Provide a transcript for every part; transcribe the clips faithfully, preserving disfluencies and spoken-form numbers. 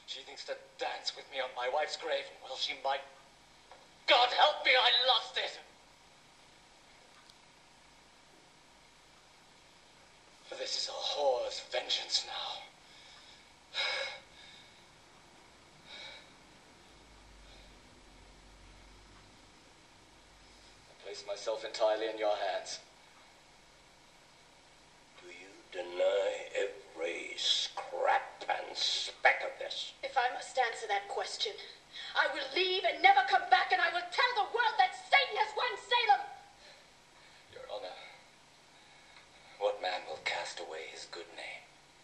She thinks to dance with me on my wife's grave. Well, she might. God help me, I lost it! For this is a whore's vengeance now. I place myself entirely in your hands. Do you deny every scrap and speck of this? If I must answer that question, I will leave and never come back, and I will tell the world that Satan has won Salem! Your Honor, what man will cast away his good name?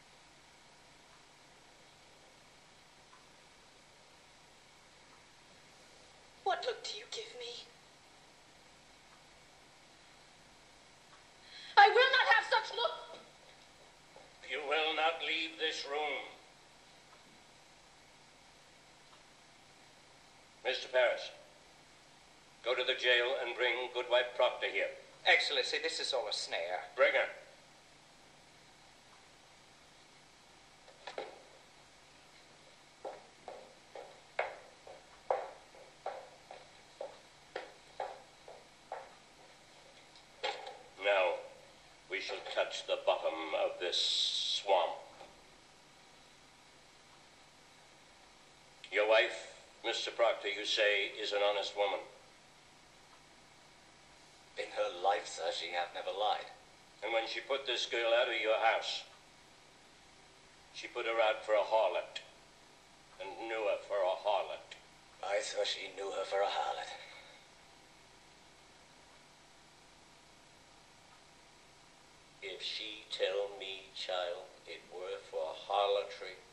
What look do you give me? I will not have such look! You will not leave this room. Mister Paris, go to the jail and bring Goodwife Proctor here. Excellency, this is all a snare. Bring her. Now, we shall touch the bottom of this swamp. Your wife, Mister Proctor, you say, is an honest woman. In her life, sir, she hath never lied. And when she put this girl out of your house, she put her out for a harlot, and knew her for a harlot. Aye, sir, she knew her for a harlot. If she tell me, child, it were for harlotry,